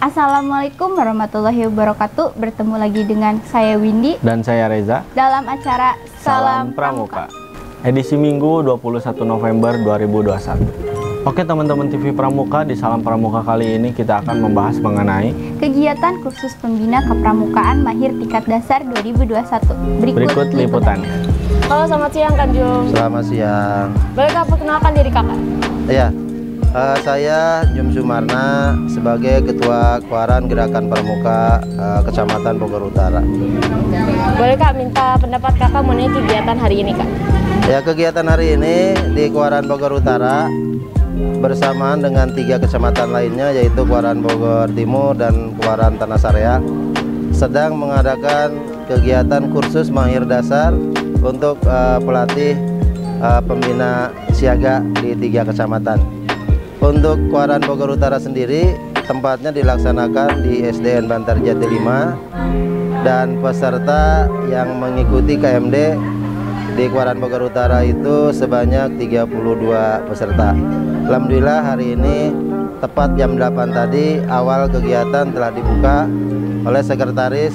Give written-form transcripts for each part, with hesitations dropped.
Assalamualaikum warahmatullahi wabarakatuh. Bertemu lagi dengan saya Windy dan saya Reza dalam acara Salam Pramuka. Edisi Minggu 21 November 2021. Oke teman-teman TV Pramuka, di Salam Pramuka kali ini kita akan membahas mengenai kegiatan kursus pembina kepramukaan mahir tingkat dasar 2021. Berikut liputannya. Halo, selamat siang Kak Jum. Selamat siang. Boleh Kak perkenalkan diri Kakak? Iya, saya Jum Sumarna sebagai Ketua Kuaran Gerakan Pramuka Kecamatan Bogor Utara. Boleh Kak minta pendapat Kakak mengenai kegiatan hari ini Kak? Ya, kegiatan hari ini di Kuaran Bogor Utara bersamaan dengan 3 kecamatan lainnya, yaitu Kuaran Bogor Timur dan Kuaran Tanah Sareal, sedang mengadakan kegiatan kursus mahir dasar untuk pelatih pembina siaga di 3 kecamatan. Untuk Kuaran Bogor Utara sendiri, tempatnya dilaksanakan di SDN Bantar Jati 5, dan peserta yang mengikuti KMD di Kuaran Bogor Utara itu sebanyak 32 peserta. Alhamdulillah hari ini tepat jam 8 tadi awal kegiatan telah dibuka oleh Sekretaris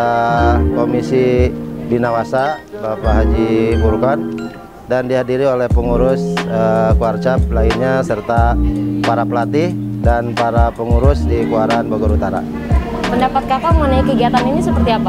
Komisi Binawasa Bapak Haji Burkan, dan dihadiri oleh pengurus Kuarcap lainnya serta para pelatih dan para pengurus di Kuaran Bogor Utara. Pendapat Kakak mengenai kegiatan ini seperti apa?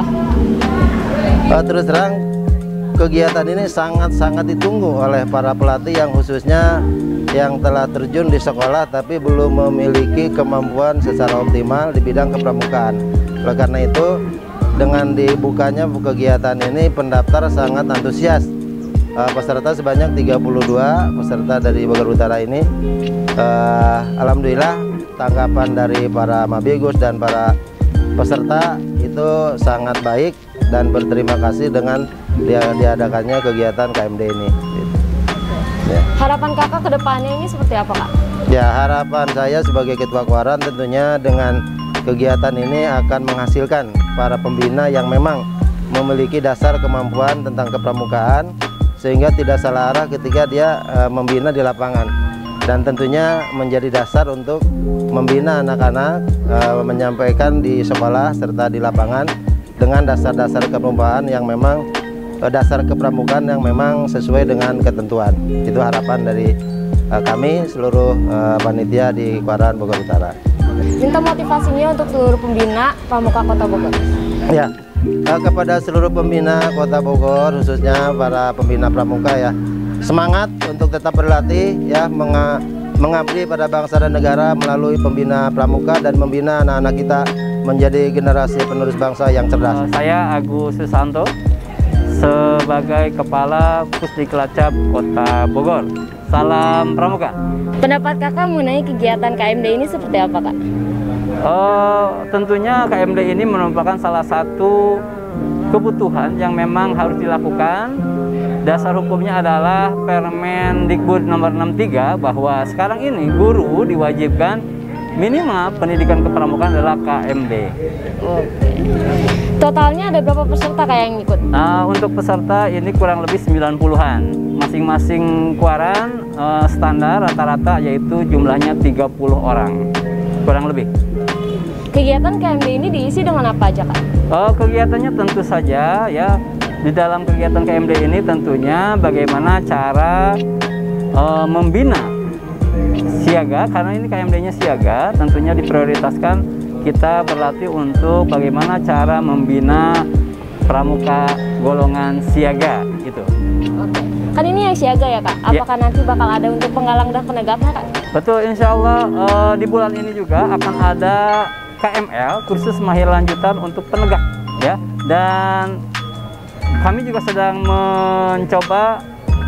Terus terang, kegiatan ini sangat-sangat ditunggu oleh para pelatih yang khususnya yang telah terjun di sekolah tapi belum memiliki kemampuan secara optimal di bidang kepramukaan. Oleh karena itu, dengan dibukanya kegiatan ini, pendaftar sangat antusias. Peserta sebanyak 32 peserta dari Bogor Utara ini. Alhamdulillah tanggapan dari para mabigus dan para peserta itu sangat baik dan berterima kasih dengan diadakannya kegiatan KMD ini. Ya. Harapan Kakak ke depannya ini seperti apa Kak? Ya, harapan saya sebagai Ketua Kuaran tentunya dengan kegiatan ini akan menghasilkan para pembina yang memang memiliki dasar kemampuan tentang kepramukaan, sehingga tidak salah arah ketika dia membina di lapangan, dan tentunya menjadi dasar untuk membina anak-anak menyampaikan di sekolah serta di lapangan dengan dasar-dasar kepramukaan yang memang kepramukaan yang memang sesuai dengan ketentuan. Itu harapan dari kami seluruh panitia di Kuaran Bogor Utara. Minta motivasinya untuk seluruh pembina Pramuka Kota Bogor. Ya, kepada seluruh pembina Kota Bogor, khususnya para pembina pramuka, ya, semangat untuk tetap berlatih, ya, mengabdi pada bangsa dan negara melalui pembina pramuka dan membina anak-anak kita menjadi generasi penerus bangsa yang cerdas. Saya Agus Susanto sebagai Kepala Pusdikelacap Kota Bogor. Salam Pramuka. Pendapat Kakak mengenai kegiatan KMD ini seperti apa Kak? Tentunya KMD ini merupakan salah satu kebutuhan yang memang harus dilakukan. Dasar hukumnya adalah Permendikbud nomor 63 bahwa sekarang ini guru diwajibkan minimal pendidikan kepramukaan adalah KMD. Oke. Totalnya ada berapa peserta Kak yang ikut? Untuk peserta ini kurang lebih 90-an. Masing-masing kuaran standar rata-rata yaitu jumlahnya 30 orang. Kurang lebih. Kegiatan KMD ini diisi dengan apa aja Kak? Kegiatannya tentu saja, ya, di dalam kegiatan KMD ini tentunya bagaimana cara membina siaga, karena ini KMD-nya siaga, tentunya diprioritaskan kita berlatih untuk bagaimana cara membina pramuka golongan siaga gitu. Oke. Kan ini yang siaga ya Kak? Apakah nanti bakal ada untuk penggalang dan penegaknya Kak? Betul, insya Allah di bulan ini juga akan ada KML, kursus mahir lanjutan untuk penegak, ya. Dan kami juga sedang mencoba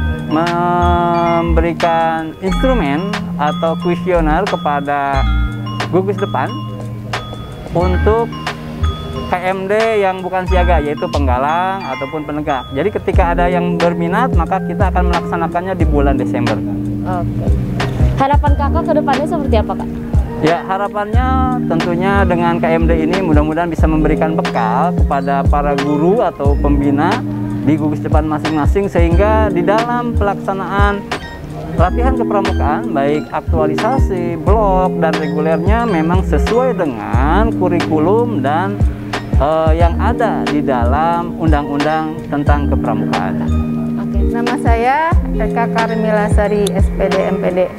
memberikan instrumen atau kuesioner kepada gugus depan untuk KMD yang bukan siaga, yaitu penggalang ataupun penegak. Jadi ketika ada yang berminat, maka kita akan melaksanakannya di bulan Desember. Oke. Harapan Kakak ke depannya seperti apa Kak? Ya, harapannya tentunya dengan KMD ini mudah-mudahan bisa memberikan bekal kepada para guru atau pembina di gugus depan masing-masing, sehingga di dalam pelaksanaan latihan kepramukaan baik aktualisasi, blok, dan regulernya memang sesuai dengan kurikulum dan yang ada di dalam undang-undang tentang kepramukaan. Oke, nama saya Eka Karmila Sari, SPD MPD.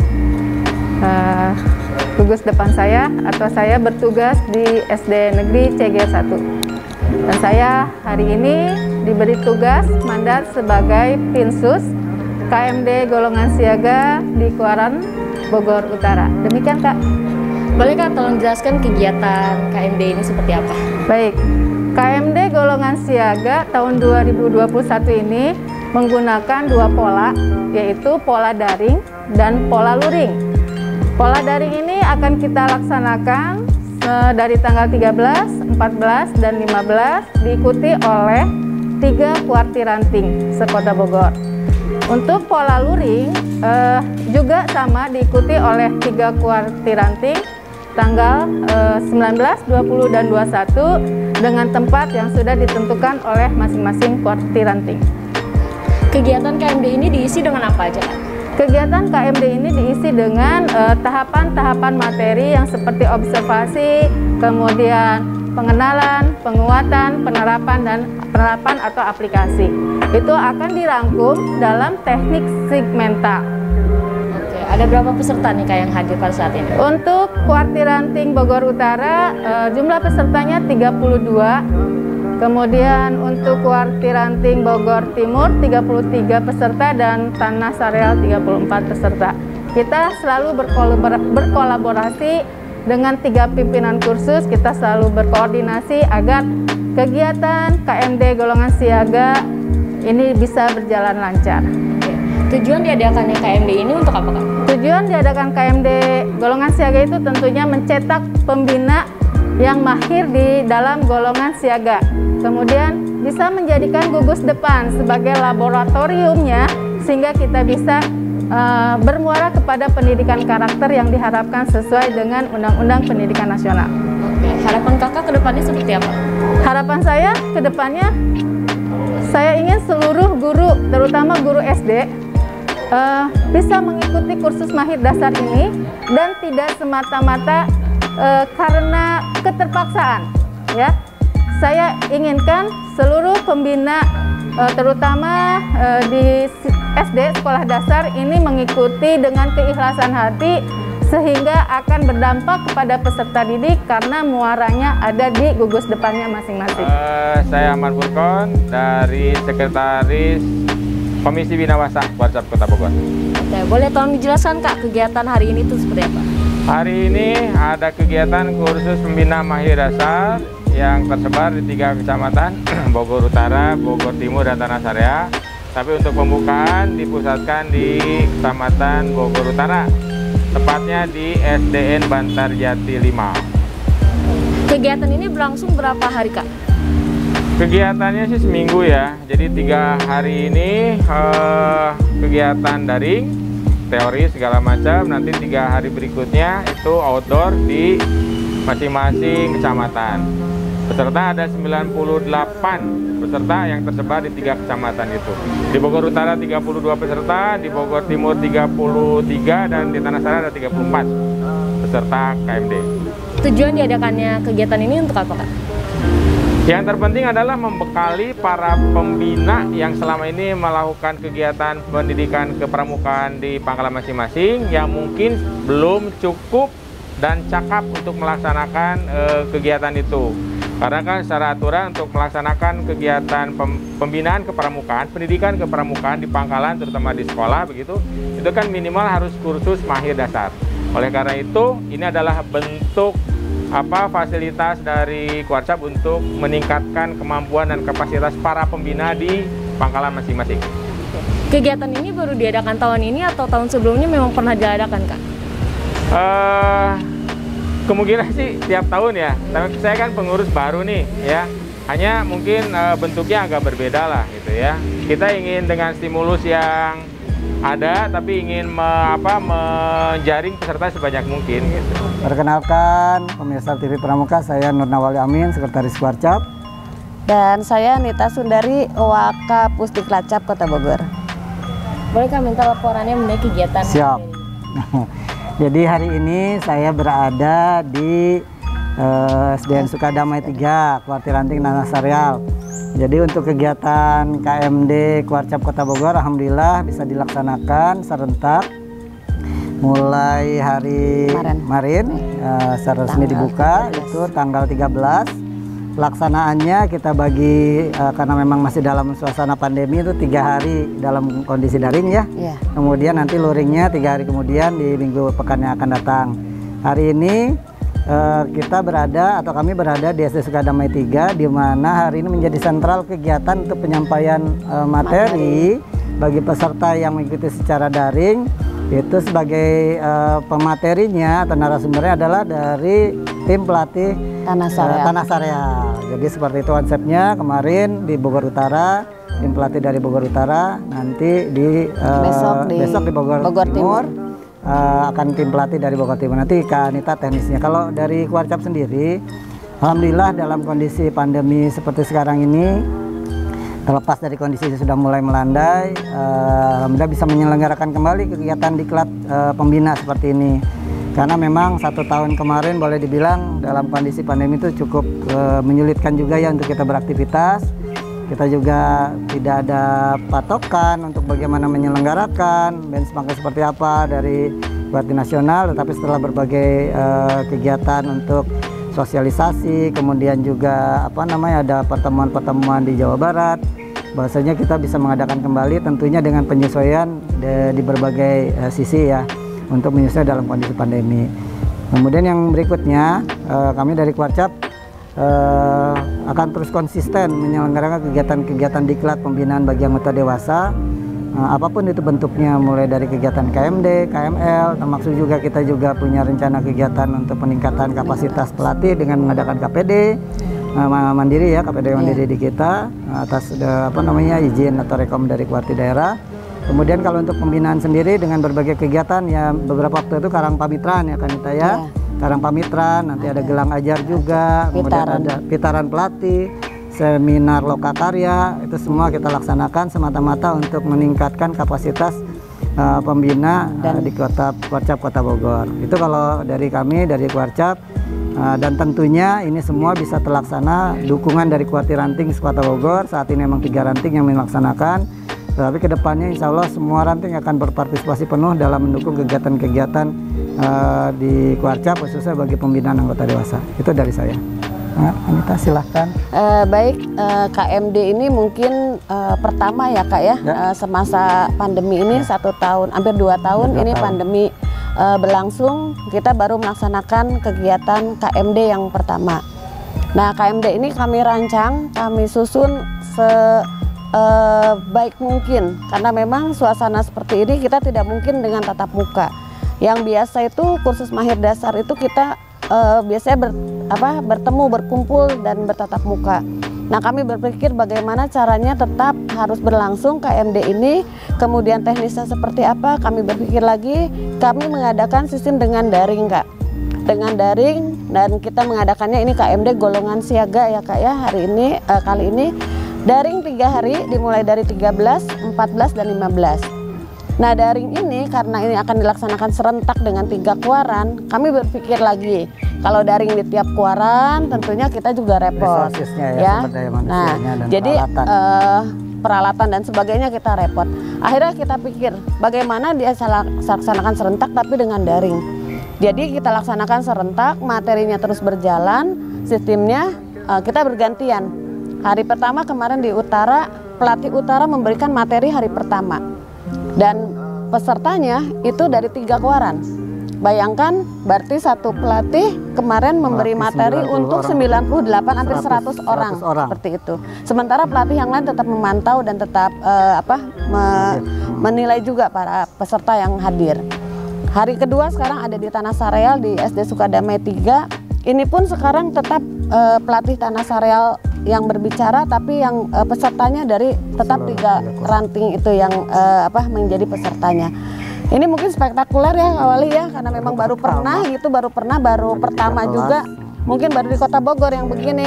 Gugus depan saya atau saya bertugas di SD Negeri CG1. Dan saya hari ini diberi tugas mandat sebagai Pinsus KMD Golongan Siaga di Kuaran Bogor Utara. Demikian, Kak. Boleh Kak tolong jelaskan kegiatan KMD ini seperti apa? Baik, KMD Golongan Siaga tahun 2021 ini menggunakan dua pola, yaitu pola daring dan pola luring. Pola daring ini akan kita laksanakan dari tanggal 13, 14, dan 15 diikuti oleh 3 kuartiranting sekota Bogor. Untuk pola luring juga sama diikuti oleh 3 kuartiranting tanggal 19, 20, dan 21 dengan tempat yang sudah ditentukan oleh masing-masing kuartiranting. Kegiatan KMD ini diisi dengan apa aja, Kak? Kegiatan KMD ini diisi dengan tahapan-tahapan materi yang seperti observasi, kemudian pengenalan, penguatan, penerapan atau aplikasi. Itu akan dirangkum dalam teknik segmental. Oke, ada berapa peserta nih Kak yang hadir pada saat ini? Untuk kuartiranting Bogor Utara jumlah pesertanya 32. Kemudian untuk kuartiranting Bogor Timur 33 peserta dan Tanah Sareal 34 peserta. Kita selalu berkolaborasi dengan 3 pimpinan kursus. Kita selalu berkoordinasi agar kegiatan KMD Golongan Siaga ini bisa berjalan lancar. Oke. Tujuan diadakannya KMD ini untuk apa, Kak? Tujuan diadakan KMD Golongan Siaga itu tentunya mencetak pembina yang mahir di dalam golongan siaga. Kemudian bisa menjadikan gugus depan sebagai laboratoriumnya sehingga kita bisa bermuara kepada pendidikan karakter yang diharapkan sesuai dengan Undang-Undang Pendidikan Nasional. Oke. Harapan Kakak ke depannya seperti apa? Harapan saya ke depannya, saya ingin seluruh guru, terutama guru SD, bisa mengikuti kursus mahir dasar ini dan tidak semata-mata karena keterpaksaan, ya. Saya inginkan seluruh pembina, terutama di SD sekolah dasar ini mengikuti dengan keikhlasan hati sehingga akan berdampak kepada peserta didik karena muaranya ada di gugus depannya masing-masing. Saya Ahmad Furkon dari Sekretaris Komisi Binawasa Warcap Kota Bogor. Oke, boleh tolong dijelaskan Kak kegiatan hari ini itu seperti apa? Hari ini ada kegiatan kursus pembina mahir dasar yang tersebar di 3 kecamatan, Bogor Utara, Bogor Timur, dan Tanah Sareal. Tapi untuk pembukaan dipusatkan di Kecamatan Bogor Utara, tepatnya di SDN Bantar Jati 5. Kegiatan ini berlangsung berapa hari, Kak? Kegiatannya sih seminggu ya, jadi 3 hari ini kegiatan daring, teori segala macam, nanti 3 hari berikutnya itu outdoor di masing-masing kecamatan. Peserta ada 98 peserta yang tersebar di 3 kecamatan itu. Di Bogor Utara 32 peserta, di Bogor Timur 33, dan di Tanah Sareal ada 34 peserta KMD. Tujuan diadakannya kegiatan ini untuk apa, Kak? Yang terpenting adalah membekali para pembina yang selama ini melakukan kegiatan pendidikan kepramukaan di pangkalan masing-masing yang mungkin belum cukup dan cakap untuk melaksanakan kegiatan itu. Karena kan secara aturan untuk melaksanakan kegiatan pembinaan kepramukaan, pendidikan kepramukaan di pangkalan terutama di sekolah begitu, itu kan minimal harus kursus mahir dasar. Oleh karena itu, ini adalah bentuk fasilitas dari Kuarcap untuk meningkatkan kemampuan dan kapasitas para pembina di pangkalan masing-masing. Kegiatan ini baru diadakan tahun ini atau tahun sebelumnya memang pernah diadakan, Kak? Kemungkinan sih tiap tahun ya, tapi saya kan pengurus baru nih ya, hanya mungkin bentuknya agak berbeda lah gitu ya. Kita ingin dengan stimulus yang ada, tapi ingin menjaring peserta sebanyak mungkin gitu. Perkenalkan pemirsa TV Pramuka, saya Nur Nawali Amin, Sekretaris Kuarcap. Dan saya Nita Sundari, Wakapusdiklacap Kota Bogor. Bolehkah minta laporannya mengenai kegiatan? Siap. Jadi hari ini saya berada di SDN Sukadamai 3, Kuartir Ranting Tanasareal. Jadi untuk kegiatan KMD Kuarcap Kota Bogor, alhamdulillah bisa dilaksanakan serentak mulai hari kemarin secara resmi dibuka itu tanggal 13. Pelaksanaannya kita bagi karena memang masih dalam suasana pandemi itu 3 hari dalam kondisi daring ya. Kemudian nanti luringnya 3 hari kemudian di minggu pekan yang akan datang. Hari ini kita berada atau kami berada di SD Sukadamai 3, di mana hari ini menjadi sentral kegiatan untuk penyampaian materi bagi peserta yang mengikuti secara daring. Itu sebagai pematerinya atau narasumbernya adalah dari tim pelatih Tanasareal. Jadi seperti itu konsepnya. Kemarin di Bogor Utara, tim pelatih dari Bogor Utara, nanti besok di Bogor Timur. Akan tim pelatih dari Bogor Timur, nanti Kak Anita teknisnya. Kalau dari Kuarcap sendiri, alhamdulillah dalam kondisi pandemi seperti sekarang ini, terlepas dari kondisi sudah mulai melandai, alhamdulillah bisa menyelenggarakan kembali kegiatan diklat pembina seperti ini. Karena memang 1 tahun kemarin boleh dibilang dalam kondisi pandemi itu cukup menyulitkan juga ya untuk kita beraktivitas. Kita juga tidak ada patokan untuk bagaimana menyelenggarakan benchmark seperti apa dari Kuartir Nasional, tetapi setelah berbagai kegiatan untuk sosialisasi, kemudian juga ada pertemuan-pertemuan di Jawa Barat, bahwasanya kita bisa mengadakan kembali tentunya dengan penyesuaian di berbagai sisi ya, untuk menyesuaikan dalam kondisi pandemi. Kemudian yang berikutnya, kami dari Kuarcap akan terus konsisten menyelenggarakan kegiatan-kegiatan diklat pembinaan bagi anggota dewasa, apapun itu bentuknya, mulai dari kegiatan KMD, KML, termasuk juga kita juga punya rencana kegiatan untuk peningkatan kapasitas pelatih dengan mengadakan KPD mandiri ya, KPD mandiri di kita atas izin atau rekom dari Kuartir daerah. Kemudian kalau untuk pembinaan sendiri dengan berbagai kegiatan ya, beberapa waktu itu Karang Pamitran ya kan kita ya. Karang Pamitran, nanti ada gelang ajar juga, kemudian ada pitaran pelatih, seminar lokakarya, itu semua kita laksanakan semata-mata untuk meningkatkan kapasitas pembina di Kuarcap Kota Bogor. Itu kalau dari kami, dari Kuarcap, dan tentunya ini semua bisa terlaksana dukungan dari Kuartir Ranting Kota Bogor. Saat ini memang 3 ranting yang melaksanakan, tetapi kedepannya insya Allah semua ranting akan berpartisipasi penuh dalam mendukung kegiatan-kegiatan di Kuarcap khususnya bagi pembinaan anggota dewasa. Itu dari saya. Anita silahkan. Baik, KMD ini mungkin pertama ya Kak ya, semasa pandemi ini 1 tahun, hampir 2 tahun ini pandemi berlangsung, kita baru melaksanakan kegiatan KMD yang pertama. Nah, KMD ini kami rancang, kami susun sebaik mungkin, karena memang suasana seperti ini kita tidak mungkin dengan tatap muka. Yang biasa itu kursus mahir dasar itu kita biasanya bertemu, berkumpul dan bertatap muka. Nah, kami berpikir bagaimana caranya tetap harus berlangsung KMD ini, kemudian teknisnya seperti apa, kami berpikir lagi, kami mengadakan sistem dengan daring Kak. Dengan daring, dan kita mengadakannya ini KMD golongan siaga ya Kak ya, hari ini, kali ini daring 3 hari, dimulai dari 13, 14, dan 15. Nah, daring ini karena ini akan dilaksanakan serentak dengan 3 kuaran, kami berpikir lagi kalau daring di tiap kuaran tentunya kita juga repot ya. Nah, jadi peralatan dan sebagainya kita repot. Akhirnya kita pikir bagaimana dia laksanakan serentak tapi dengan daring. Jadi kita laksanakan serentak, materinya terus berjalan, sistemnya kita bergantian. Hari pertama kemarin di Utara, pelatih Utara memberikan materi hari pertama. Dan pesertanya itu dari 3 kuaran. Bayangkan berarti satu pelatih kemarin memberi materi untuk 98 hampir 100 orang seperti itu. Sementara pelatih yang lain tetap memantau dan tetap menilai juga para peserta yang hadir. Hari kedua sekarang ada di Tanasareal di SD Sukadamai 3. Ini pun sekarang tetap pelatih Tanasareal yang berbicara, tapi yang pesertanya dari tetap 3 ranting itu yang menjadi pesertanya. Ini mungkin spektakuler ya awali ya, karena memang baru pertama juga, mungkin baru di Kota Bogor yang begini.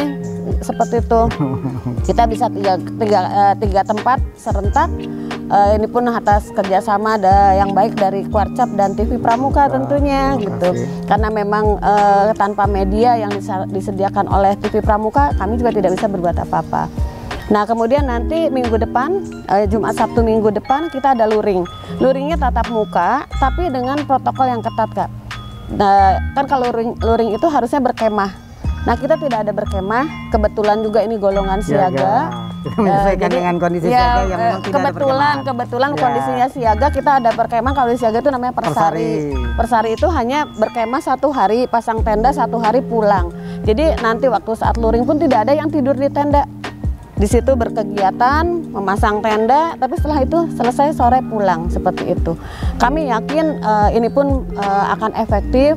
seperti itu. Kita bisa tiga tempat serentak. Ini pun atas kerjasama yang baik dari Kuarcap dan TV Pramuka tentunya gitu. Karena memang tanpa media yang disediakan oleh TV Pramuka, kami juga tidak bisa berbuat apa-apa. Nah kemudian nanti minggu depan, Jumat Sabtu minggu depan kita ada luring. Luringnya tatap muka, tapi dengan protokol yang ketat, Kak. Nah, kan kalau luring itu harusnya berkemah. Nah kita tidak ada berkemah, kebetulan juga ini golongan siaga. Menyesuaikan dengan kondisi siaga yang memang tidak ada kebetulan kondisinya siaga, kita ada berkemah. Kalau di siaga itu namanya persari. Persari itu hanya berkemah 1 hari, pasang tenda 1 hari pulang. Jadi nanti waktu saat luring pun tidak ada yang tidur di tenda. Di situ berkegiatan, memasang tenda, tapi setelah itu selesai sore pulang seperti itu. Kami yakin ini pun akan efektif,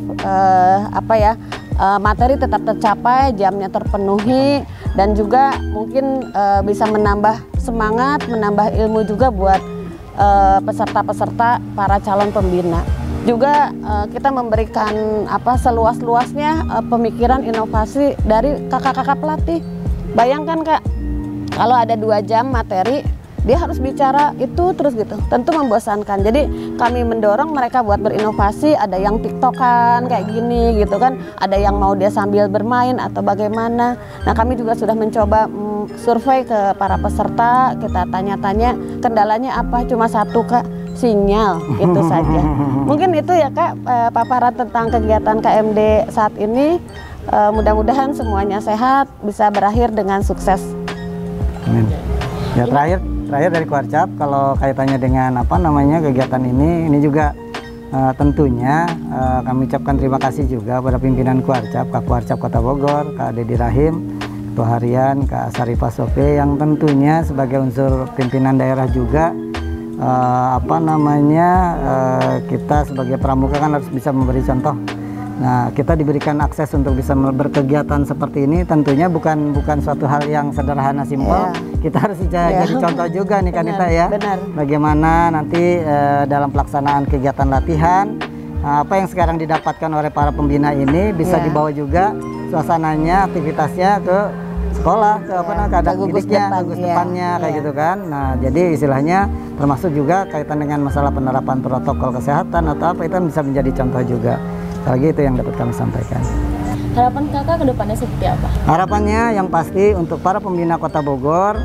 materi tetap tercapai, jamnya terpenuhi, dan juga mungkin bisa menambah semangat, menambah ilmu juga buat peserta-peserta para calon pembina. Juga kita memberikan seluas-luasnya pemikiran inovasi dari kakak-kakak pelatih. Bayangkan Kak, kalau ada 2 jam materi, dia harus bicara itu terus gitu, tentu membosankan. Jadi kami mendorong mereka buat berinovasi, ada yang tiktokan kayak gini gitu kan, ada yang mau dia sambil bermain atau bagaimana. Nah kami juga sudah mencoba survei ke para peserta, kita tanya-tanya kendalanya apa, cuma 1 Kak, sinyal, itu saja. Mungkin itu ya Kak, paparan tentang kegiatan KMD saat ini. Mudah-mudahan semuanya sehat, bisa berakhir dengan sukses. Amin. Ya terakhir dari Kuarcap, kalau kaitannya dengan kegiatan ini juga tentunya kami ucapkan terima kasih juga pada pimpinan Kuarcap, Kak Kuarcap Kota Bogor, Kak Dedi Rahim, Ketua Harian, Kak Sarifah Sofi, yang tentunya sebagai unsur pimpinan daerah juga kita sebagai pramuka kan harus bisa memberi contoh. Nah, kita diberikan akses untuk bisa berkegiatan seperti ini, tentunya bukan suatu hal yang sederhana simpel. Kita harus jadi contoh juga nih Kanita ya. Benar. Bagaimana nanti dalam pelaksanaan kegiatan latihan, apa yang sekarang didapatkan oleh para pembina ini bisa dibawa juga suasananya, aktivitasnya ke sekolah, ke gugus depannya kayak gitu kan. Nah, jadi istilahnya termasuk juga kaitan dengan masalah penerapan protokol kesehatan atau apa, itu bisa menjadi contoh juga. Lagi itu yang dapat kami sampaikan. Harapan kakak ke depannya seperti apa? Harapannya yang pasti untuk para pembina Kota Bogor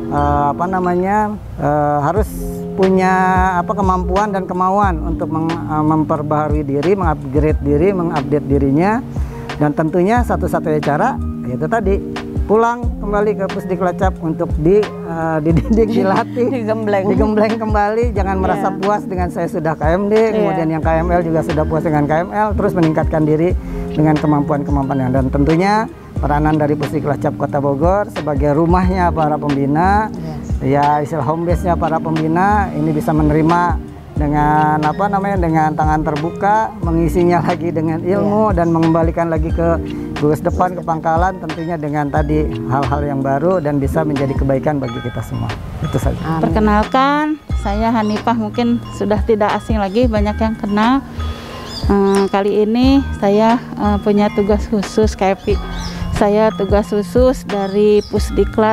harus punya kemampuan dan kemauan untuk memperbaharui diri, mengupgrade diri, mengupdate dirinya, dan tentunya satu-satunya cara yaitu tadi pulang kembali ke Pusdiklacap untuk dididik, dilatih, digembleng kembali. Jangan merasa puas dengan saya sudah KMD, kemudian yang KML juga sudah puas dengan KML, terus meningkatkan diri dengan kemampuan-kemampuan yang, dan tentunya peranan dari Pusdiklacap Kota Bogor sebagai rumahnya para pembina, ya istilah home base-nya para pembina ini bisa menerima dengan dengan tangan terbuka, mengisinya lagi dengan ilmu dan mengembalikan lagi ke gugus depan, ke pangkalan, tentunya dengan tadi hal-hal yang baru dan bisa menjadi kebaikan bagi kita semua. Itu saja. Perkenalkan, saya Hanifah, mungkin sudah tidak asing lagi, banyak yang kenal. Kali ini saya punya tugas khusus KFI. Saya tugas khusus dari Pusdiklat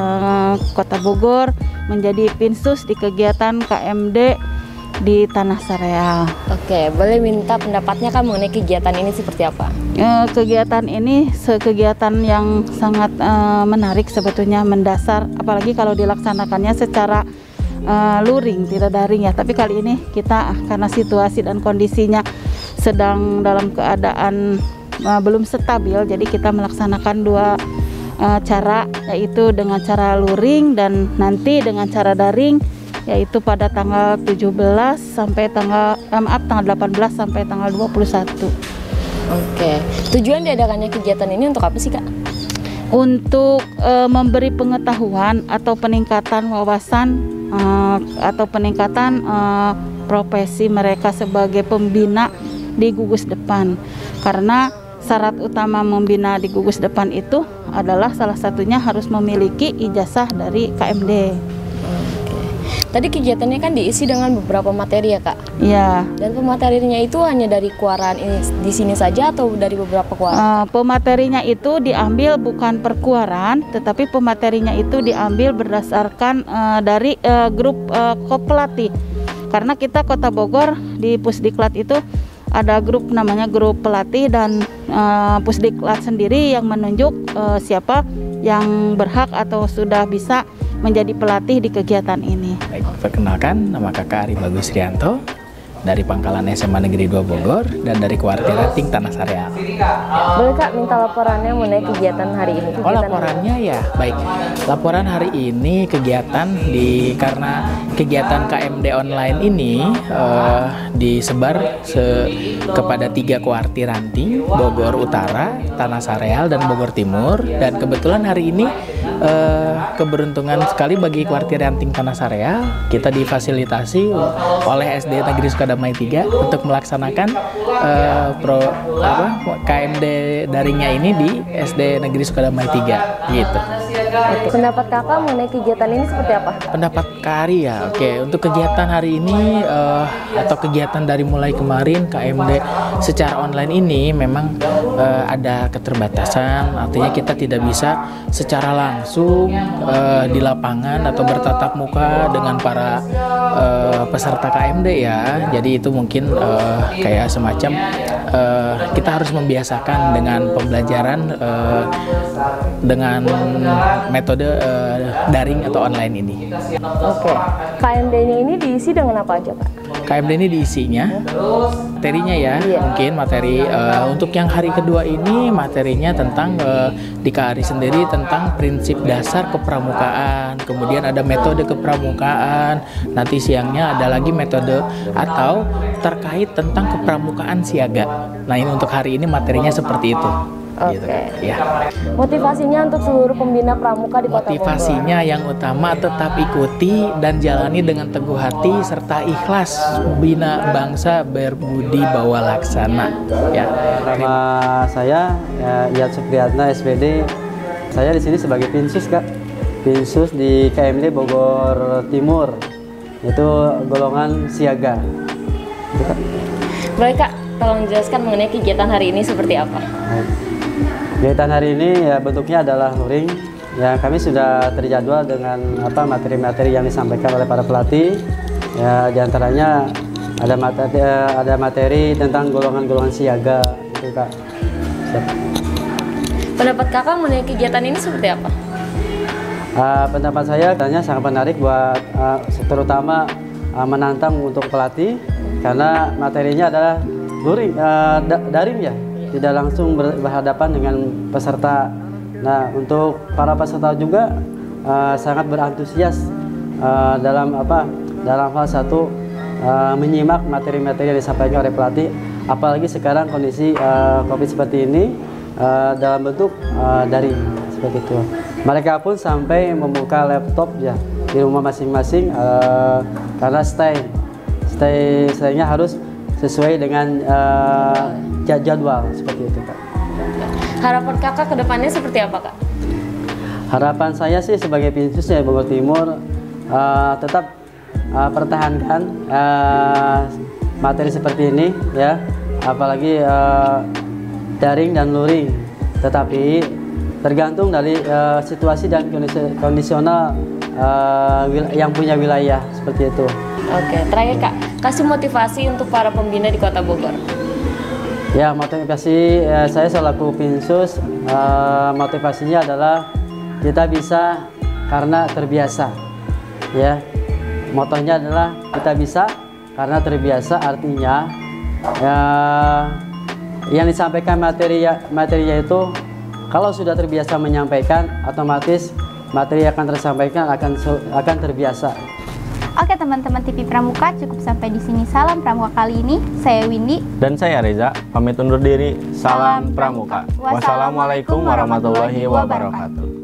Kota Bogor menjadi pinsus di kegiatan KMD di Tanah Sareal. Oke, boleh minta pendapatnya Kak mengenai kegiatan ini seperti apa? Kegiatan ini kegiatan yang sangat menarik sebetulnya, mendasar, apalagi kalau dilaksanakannya secara luring, tidak daring ya. Tapi kali ini kita karena situasi dan kondisinya sedang dalam keadaan belum stabil, jadi kita melaksanakan 2 cara, yaitu dengan cara luring dan nanti dengan cara daring, yaitu pada tanggal 17 sampai tanggal 18 sampai tanggal 21. Oke. Tujuan diadakannya kegiatan ini untuk apa sih Kak? Untuk memberi pengetahuan atau peningkatan wawasan atau peningkatan profesi mereka sebagai pembina di gugus depan. Karena syarat utama membina di gugus depan itu adalah salah satunya harus memiliki ijazah dari KMD. Tadi kegiatannya kan diisi dengan beberapa materi ya, Kak? Iya. Dan pematerinya itu hanya dari keluaran ini di sini saja atau dari beberapa keluaran? Pematerinya itu diambil bukan per keluaran, tetapi pematerinya itu diambil berdasarkan dari grup pelatih. Karena kita Kota Bogor di Pusdiklat itu ada grup namanya grup pelatih, dan Pusdiklat sendiri yang menunjuk siapa yang berhak atau sudah bisa menjadi pelatih di kegiatan ini. Baik, perkenalkan, nama Kakak Ari Bagus Rianto dari Pangkalan SMA Negeri 2 Bogor dan dari Kuartir Ranting Tanah Sareal. Boleh Kak minta laporannya mengenai kegiatan hari ini? Laporannya ya, baik. Laporan hari ini kegiatan karena kegiatan KMD online ini disebar kepada 3 Kuartir Ranting, Bogor Utara, Tanah Sareal, dan Bogor Timur. Dan kebetulan hari ini keberuntungan sekali bagi Kuartir Ranting Tanah Sareal, kita difasilitasi oleh SD Negeri Sukadamai 3 untuk melaksanakan KMD daringnya ini di SD Negeri Sukadamai 3 gitu. Pendapat Kakak mengenai kegiatan ini seperti apa? Pendapat Kari ya, oke. Untuk kegiatan hari ini atau kegiatan dari mulai kemarin KMD secara online ini memang ada keterbatasan, artinya kita tidak bisa secara langsung di lapangan atau bertatap muka dengan para peserta KMD ya. Jadi itu mungkin kayak semacam kita harus membiasakan dengan pembelajaran dengan metode daring atau online ini. Oke. KMD-nya ini diisi dengan apa aja, Pak? KMD ini diisinya materinya ya, mungkin materi untuk yang hari kedua ini materinya tentang di KARI sendiri tentang prinsip dasar kepramukaan, kemudian ada metode kepramukaan, nanti siangnya ada lagi metode atau terkait tentang kepramukaan siaga. Nah ini untuk hari ini materinya seperti itu. Oke. Gitu, ya. Motivasinya untuk seluruh pembina pramuka di Kota Bogor. Motivasinya yang utama tetap ikuti dan jalani dengan teguh hati serta ikhlas, bina bangsa berbudi bawa laksana. Ya. Nama saya Iyad Supriyatna SPD. Saya di sini sebagai Pinsus, Kak. Pinsus di KMD Bogor Timur. Itu golongan siaga. Boleh Kak, tolong jelaskan mengenai kegiatan hari ini seperti apa? Kegiatan hari ini ya bentuknya adalah luring. Ya kami sudah terjadwal dengan materi-materi yang disampaikan oleh para pelatih. Ya diantaranya ada materi tentang golongan-golongan siaga, gitu Kak. Siap. Pendapat Kakak mengenai kegiatan ini seperti apa? Pendapat saya katanya sangat menarik buat terutama menantang untuk pelatih karena materinya adalah luring, daring ya. Tidak langsung berhadapan dengan peserta. Nah, untuk para peserta juga sangat berantusias dalam hal satu menyimak materi-materi yang disampaikan oleh pelatih. Apalagi sekarang kondisi COVID seperti ini dalam bentuk daring seperti itu. Mereka pun sampai membuka laptop ya di rumah masing-masing karena stay-nya harus sesuai dengan jadwal seperti itu, Kak. Harapan Kakak ke depannya seperti apa, Kak? Harapan saya sih sebagai Pinsus ya Bogor Timur tetap pertahankan materi seperti ini ya, apalagi daring dan luring. Tetapi tergantung dari situasi dan kondisional yang punya wilayah seperti itu. Oke, terakhir Kak, kasih motivasi untuk para pembina di Kota Bogor. Ya, motivasi saya selaku Pinsus, motivasinya adalah kita bisa karena terbiasa. Ya, motonya adalah kita bisa karena terbiasa, artinya yang disampaikan materinya itu kalau sudah terbiasa menyampaikan, otomatis materi yang akan tersampaikan akan terbiasa. Oke teman-teman TV Pramuka, cukup sampai di sini salam pramuka kali ini. Saya Windy dan saya Reza, pamit undur diri. Salam Pramuka. Wassalamualaikum warahmatullahi wabarakatuh.